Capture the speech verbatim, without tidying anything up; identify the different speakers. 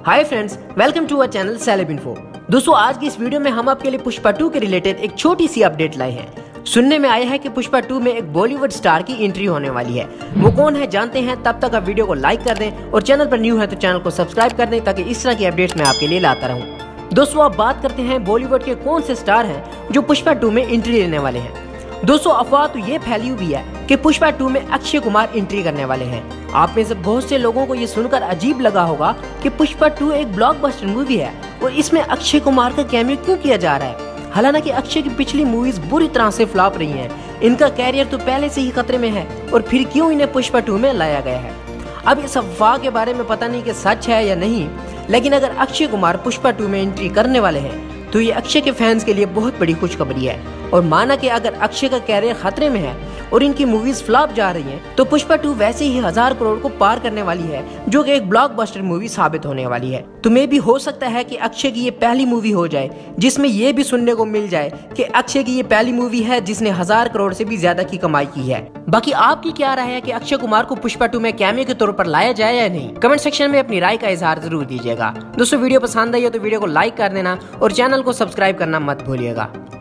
Speaker 1: Hi friends, welcome to our channel celeb info. दोस्तों, आज की इस वीडियो में हम आपके लिए पुष्पा टू के रिलेटेड एक छोटी सी अपडेट लाए हैं। सुनने में आया है कि पुष्पा टू में एक बॉलीवुड स्टार की एंट्री होने वाली है। वो कौन है जानते हैं। तब तक आप वीडियो को लाइक कर दें और चैनल पर न्यू है तो चैनल को सब्सक्राइब कर दें ताकि इस तरह की अपडेट्स मैं आपके लिए लाता रहूं। दोस्तों, आप बात करते हैं बॉलीवुड के कौन से स्टार हैं जो पुष्पा टू में एंट्री लेने वाले हैं। दोस्तों, अफवाह तो ये फैली हुई है कि पुष्पा टू में अक्षय कुमार एंट्री करने वाले हैं। आप में से बहुत से लोगों को ये सुनकर अजीब लगा होगा कि पुष्पा टू एक ब्लॉकबस्टर मूवी है और इसमें अक्षय कुमार का कैमियो क्यों किया जा रहा है। हालांकि अक्षय की पिछली मूवीज बुरी तरह से फ्लॉप रही हैं। इनका कैरियर तो पहले से ही खतरे में है और फिर क्यों इन्हें पुष्पा टू में लाया गया है। अब इस अफवाह के बारे में पता नहीं कि सच है या नहीं, लेकिन अगर अक्षय कुमार पुष्पा टू में एंट्री करने वाले हैं तो ये अक्षय के फैंस के लिए बहुत बड़ी खुशखबरी है। और माना कि अगर अक्षय का कैरियर खतरे में है और इनकी मूवीज फ्लॉप जा रही हैं, तो पुष्पा टू वैसे ही हजार करोड़ को पार करने वाली है, जो कि एक ब्लॉकबस्टर मूवी साबित होने वाली है। तो मे भी हो सकता है कि अक्षय की ये पहली मूवी हो जाए जिसमें ये भी सुनने को मिल जाए कि अक्षय की ये पहली मूवी है जिसने हजार करोड़ से भी ज्यादा की कमाई की है। बाकी आपकी क्या राय है कि अक्षय कुमार को पुष्पा टू में कैमियो के तौर पर लाया जाए या नहीं? कमेंट सेक्शन में अपनी राय का इजहार जरूर दीजिएगा। दोस्तों, वीडियो पसंद आई हो तो वीडियो को लाइक कर देना और चैनल को सब्सक्राइब करना मत भूलिएगा।